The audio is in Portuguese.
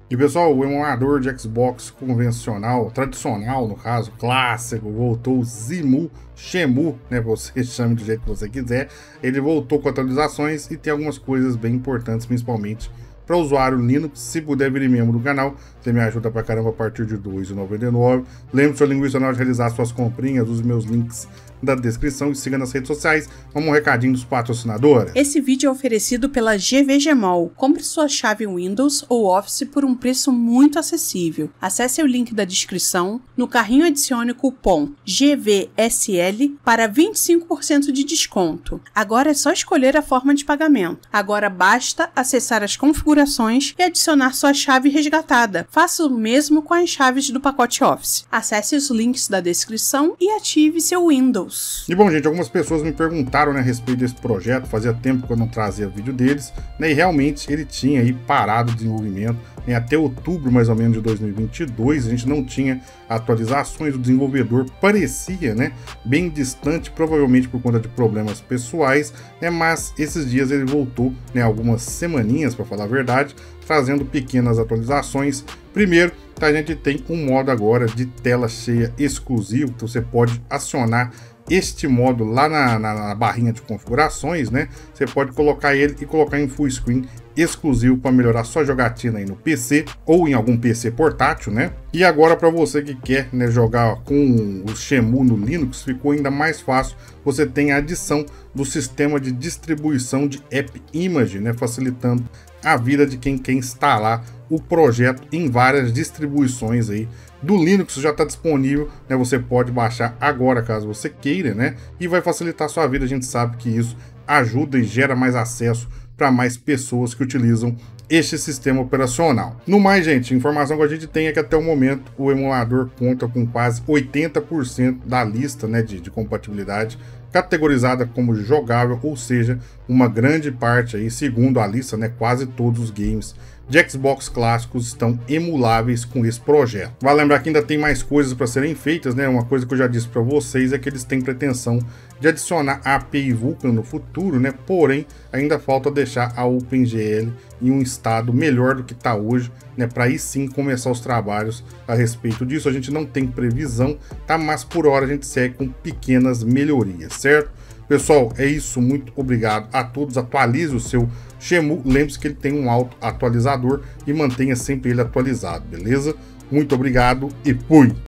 E pessoal, o emulador de Xbox convencional, tradicional no caso, clássico, voltou o Shenmue, né, você chame do jeito que você quiser. Ele voltou com atualizações e tem algumas coisas bem importantes, principalmente para o usuário Linux. Se puder vir membro do canal, você me ajuda pra caramba a partir de R$ 2,99. Lembre-se, seu linguista, na hora de realizar suas comprinhas, use meus links da descrição e siga nas redes sociais. Vamos um recadinho dos patrocinadores. Esse vídeo é oferecido pela GVGMall. Compre sua chave Windows ou Office por um preço muito acessível. Acesse o link da descrição. No carrinho adicione o cupom GVSL para 25% de desconto. Agora é só escolher a forma de pagamento. Agora basta acessar as configurações e adicionar sua chave resgatada. Faça o mesmo com as chaves do pacote Office. Acesse os links da descrição e ative seu Windows. E bom, gente, algumas pessoas me perguntaram, né, a respeito desse projeto. Fazia tempo que eu não trazia vídeo deles, né, e realmente ele tinha aí parado o desenvolvimento, né, até outubro mais ou menos de 2022. A gente não tinha atualizações, o desenvolvedor parecia, né, bem distante, provavelmente por conta de problemas pessoais, né, mas esses dias ele voltou, né, algumas semaninhas, para falar a verdade, trazendo pequenas atualizações. Primeiro, a gente tem um modo agora de tela cheia exclusivo, então você pode acionar este modo lá na barrinha de configurações, né? Você pode colocar ele e colocar em full screen exclusivo para melhorar sua jogatina aí no PC ou em algum PC portátil, né? E agora, para você que quer, né, jogar com o Shenmue no Linux, ficou ainda mais fácil. Você tem a adição do sistema de distribuição de App Image, né, facilitando a vida de quem quer instalar o projeto em várias distribuições aí do Linux. Já está disponível, né? Você pode baixar agora caso você queira, né? E vai facilitar a sua vida. A gente sabe que isso ajuda e gera mais acesso para mais pessoas que utilizam este sistema operacional. No mais, gente, a informação que a gente tem é que até o momento o emulador conta com quase 80% da lista, né, de compatibilidade categorizada como jogável, ou seja, uma grande parte aí, segundo a lista, né, quase todos os games de Xbox clássicos estão emuláveis com esse projeto. Vale lembrar que ainda tem mais coisas para serem feitas, né? Uma coisa que eu já disse para vocês é que eles têm pretensão de adicionar a API Vulkan no futuro, né? Porém, ainda falta deixar a OpenGL em um estado melhor do que está hoje, né? Para aí sim começar os trabalhos a respeito disso. A gente não tem previsão, tá? Mas por hora a gente segue com pequenas melhorias, certo? Pessoal, é isso. Muito obrigado a todos. Atualize o seu Shenmue. Lembre-se que ele tem um auto atualizador e mantenha sempre ele atualizado, beleza? Muito obrigado e fui!